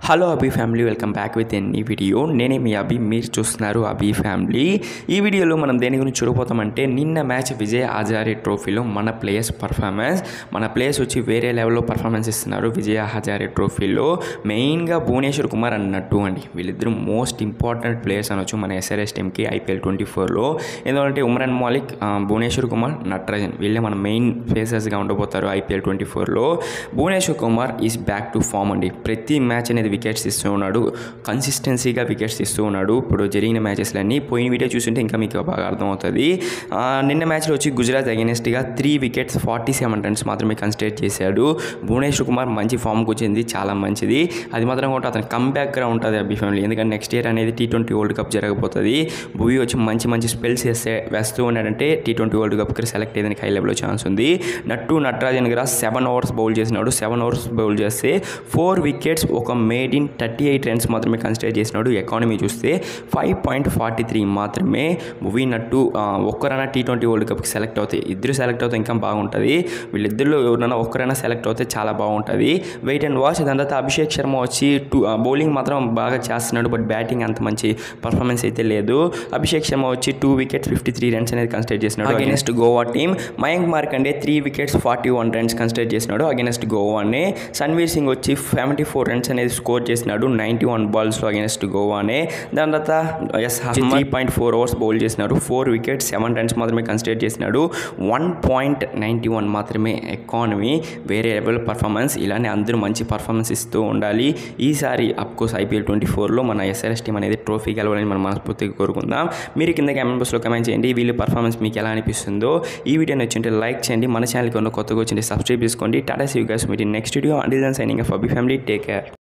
Hello Abhi family, welcome back with ఎన్ని video. నేనే మీ అభి, మీరు చూస్తున్నారు అభి ఫ్యామిలీ. ఈ వీడియోలో మనం దేని గురించి చూడబోతామంటే, నిన్న మ్యాచ్ విజయ్ హజారే ట్రోఫీలో మన ప్లేయర్స్ పర్ఫార్మెన్స్. మన ప్లేయర్స్ వచ్చి వేరే లెవెల్లో పర్ఫార్మెన్స్ ఇస్తున్నారు విజయ్ హజారే ట్రోఫీలో. మెయిన్గా భువనేశ్వర్ కుమార్ అండ్ నట్టు అండి, వీళ్ళిద్దరూ మోస్ట్ ఇంపార్టెంట్ ప్లేయర్స్ అనొచ్చు మన SRH టీమ్కి IPL 24లో. ఎందుకంటే ఉమ్రాన్ మాలిక్, భువనేశ్వర్ కుమార్, నటరాజన్ వీళ్ళే మన మెయిన్ ఫేసెస్గా ఉండబోతారు IPL 24లో. Bhuvneshwar Kumar is back to form అండి. ప్రతి మ్యాచ్ అనేది వికెట్స్ ఇస్తూ ఉన్నాడు, కన్సిస్టెన్సీగా వికెట్స్ ఇస్తూ ఉన్నాడు. ఇప్పుడు జరిగిన మ్యాచెస్లన్నీ పోయిన వీడియో చూస్తుంటే ఇంకా మీకు బాగా అర్థమవుతుంది. నిన్న మ్యాచ్లో వచ్చి గుజరాత్ అగైనెస్ట్గా 3 వికెట్స్ 47 రన్స్ మాత్రమే కన్సిడర్ చేశాడు. భువనేశ్వర్ కుమార్ మంచి ఫామ్కి వచ్చింది, చాలా మంచిది. అది మాత్రం కూడా అతను కంబ్యాక్గా ఉంటుంది అభి ఫ్యామిలీ. ఎందుకంటే నెక్స్ట్ ఇయర్ అనేది T20 వరల్డ్ కప్ జరగబోతుంది. భువి వచ్చి మంచి స్పెల్స్ వేస్తూ ఉన్నాడంటే T20 వరల్డ్ కప్కి సెలెక్ట్ అయ్యేదానికి హై లెవెల్లో ఛాన్స్ ఉంది. నటరాజన్ గారు 7 ఓవర్స్ బౌల్ చేసినాడు. 7 ఓవర్స్ బౌల్ చేస్తే 4 వికెట్స్, ఒక మేడ్ ఇన్ 38 రన్స్ మాత్రమే కన్సిడర్ చేసినాడు. ఎకానమీ చూస్తే 5.43 మాత్రమే. BUVI-NATTU ఒక్కరైనా T20 వరల్డ్ కప్కి సెలెక్ట్ అవుతాయి. ఇద్దరు సెలెక్ట్ అవుతే ఇంకా బాగుంటుంది. వీళ్ళిద్దరిలో ఎవరైనా ఒక్కరైనా సెలెక్ట్ అవుతే చాలా బాగుంటుంది. Wait and watch. దాని తర్వాత అభిషేక్ శర్మ వచ్చి బౌలింగ్ మాత్రం బాగా చేస్తున్నాడు, బట్ బ్యాటింగ్ అంత మంచి పర్ఫార్మెన్స్ అయితే లేదు. అభిషేక్ శర్మ వచ్చి 2 వికెట్స్ 53 రన్స్ అనేది కన్సిడర్ చేసినాడు against Goa team. Mayank Markande 3 wickets 41 runs consider చేసినాడు అగైనెస్ట్ గోవానే. సన్వీర్ సింగ్ వచ్చి 74 రన్స్ అనేది స్కోర్ చేసినాడు 91 బాల్స్లో అగైనెస్ట్ గోవానే. దాని తర్వాత 3.4 ఓవర్స్ బౌల్ చేసినాడు. 4 వికెట్స్ 7 రన్స్ మాత్రమే కన్సిడర్ చేసినాడు. 1.91 మాత్రమే ఎకానమీ. వేరే లెవెల్ పర్ఫార్మెన్స్. ఇలానే అందరూ మంచి పర్ఫార్మెన్స్ ఇస్తూ ఉండాలి. ఈసారి అఫ్కోర్స్ IPL 24లో మన SRH టీమ్ అనేది ట్రోఫీ గెలవాలని మనం మనస్ఫూర్తిగా కోరుకుందాం. మీరు కింద కామెంట్ బాక్స్లో కమెంట్ చేయండి, వీళ్ళ పర్ఫార్మెన్స్ మీకు ఎలా అనిపిస్తుందో. ఈ వీడియో నచ్చింటే లైక్ చేయండి, మన ఛానల్కి ఉన్న కొత్తగా వచ్చింటే సబ్స్క్రైబ్ చేసుకోండి. Tata see you guys, meet in next video. Until then signing off Abhi family, take care.